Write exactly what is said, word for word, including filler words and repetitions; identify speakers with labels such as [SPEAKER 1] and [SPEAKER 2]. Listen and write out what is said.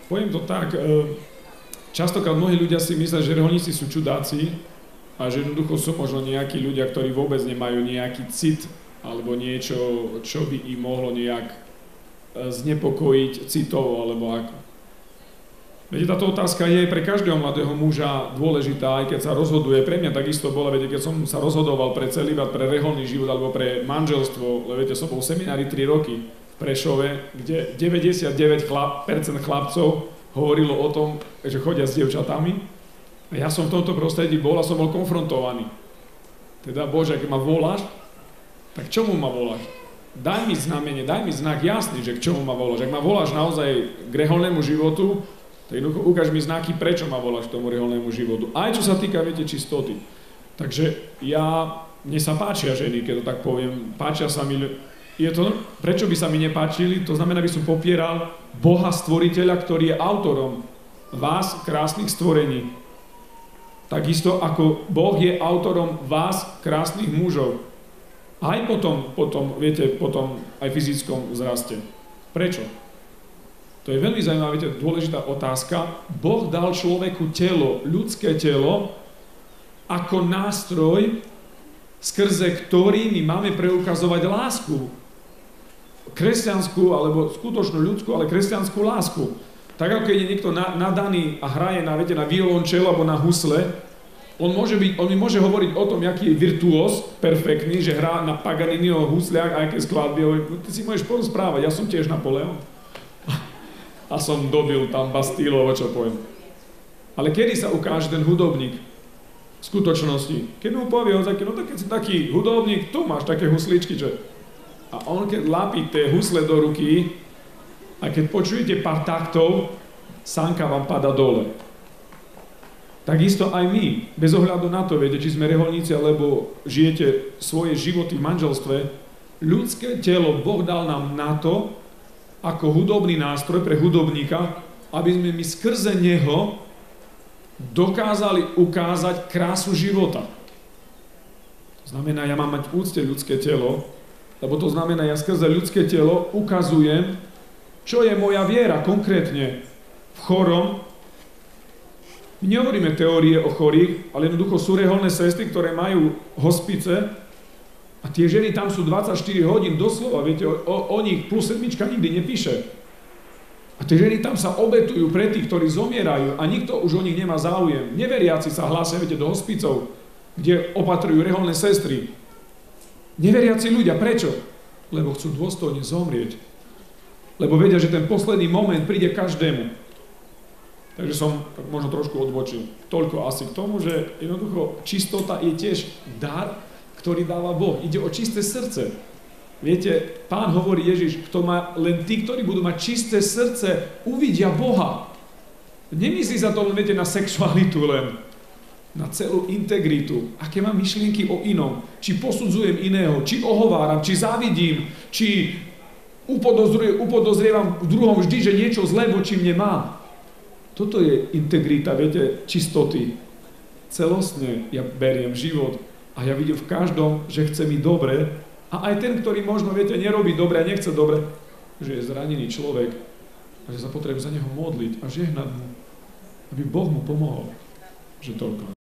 [SPEAKER 1] poviem to tak, častokrát mnohí ľudia si myslia, že reholníci sú čudáci a že jednoducho sú možno nejakí ľudia, ktorí vôbec nemajú nejaký cit alebo niečo, čo by im mohlo nejak znepokojiť citovo alebo ako. Viete, táto otázka je pre každého mladého muža dôležitá, aj keď sa rozhoduje. Pre mňa takisto bola, viete, keď som sa rozhodoval pre celibát, pre reholný život alebo pre manželstvo, lebo viete, som bol v seminári tri roky v Prešove, kde deväťdesiatdeväť percent chlapcov hovorilo o tom, že chodia s dievčatami. A ja som v tomto prostredí bol a som bol konfrontovaný. Teda, Bože, keď ma voláš, tak čomu ma voláš? Daj mi znamenie, daj mi znak jasný, že k čomu ma voláš. Ak ma voláš naozaj k reholnému životu, tak jednoducho ukáž mi znaky, prečo ma voláš k tomu reholnému životu. Aj čo sa týka, viete, čistoty. Takže ja, mne sa páčia ženy, keď to tak poviem, páčia sa mi, je to, prečo by sa mi nepáčili, to znamená, by som popieral Boha stvoriteľa, ktorý je autorom vás, krásnych stvorení. Takisto ako Boh je autorom vás, krásnych mužov. Aj potom, potom, viete, potom aj fyzickom vzraste. Prečo? To je veľmi zaujímavá, viete, dôležitá otázka. Boh dal človeku telo, ľudské telo, ako nástroj, skrze ktorý my máme preukazovať lásku. Kresťanskú, alebo skutočnú ľudskú, ale kresťanskú lásku. Tak ako keď je niekto nadaný a hraje na, viete, na violončelo alebo na husle, on, môže byť, on mi môže hovoriť o tom, aký je virtuós, perfektný, že hrá na Paganiniho husliach a aké skladby. Ty si môžeš porozprávať, ja som tiež Napoleon. A som dobil tam Bastílov, čo poviem. Ale kedy sa ukáže ten hudobník v skutočnosti? Keď mu povie ho taký, no tak keď si taký hudobník, tu máš také husličky, že... A on keď lapí tie husle do ruky a keď počujete pár taktov, sánka vám pada dole. Takisto aj my, bez ohľadu na to, viete, či sme reholníci, alebo žijete svoje životy v manželstve, ľudské telo Boh dal nám na to, ako hudobný nástroj pre hudobníka, aby sme my skrze neho dokázali ukázať krásu života. To znamená, ja mám mať v úcte ľudské telo, lebo to znamená, ja skrze ľudské telo ukazujem, čo je moja viera konkrétne v chorom. My nehovoríme teórie o chorých, ale jednoducho sú reholné sestry, ktoré majú hospice. A tie ženy tam sú dvadsaťštyri hodín doslova, viete, o, o nich plus sedmička nikdy nepíše. A tie ženy tam sa obetujú pre tých, ktorí zomierajú a nikto už o nich nemá záujem. Neveriaci sa hlásia, viete, do hospicov, kde opatrujú reholné sestry. Neveriaci ľudia, prečo? Lebo chcú dôstojne zomrieť. Lebo vedia, že ten posledný moment príde každému. Takže som možno trošku odbočil. Toľko asi k tomu, že jednoducho čistota je tiež dar, ktorý dáva Boh. Ide o čisté srdce. Viete, Pán hovorí Ježiš, kto má, len tí, ktorí budú mať čisté srdce, uvidia Boha. Nemyslí sa to len, viete, na sexualitu len, na celú integritu. Aké mám myšlienky o inom. Či posudzujem iného, či ohováram, či závidím, či upodozrievam v druhom vždy, že niečo zlé voči mne má. Toto je integrita, viete, čistoty. Celostne ja beriem život. A ja vidím v každom, že chce mi dobre. A aj ten, ktorý možno, viete, nerobí dobre a nechce dobre, že je zranený človek a že sa potrebuje za neho modliť a žehnať mu, aby Boh mu pomohol. Že toľko.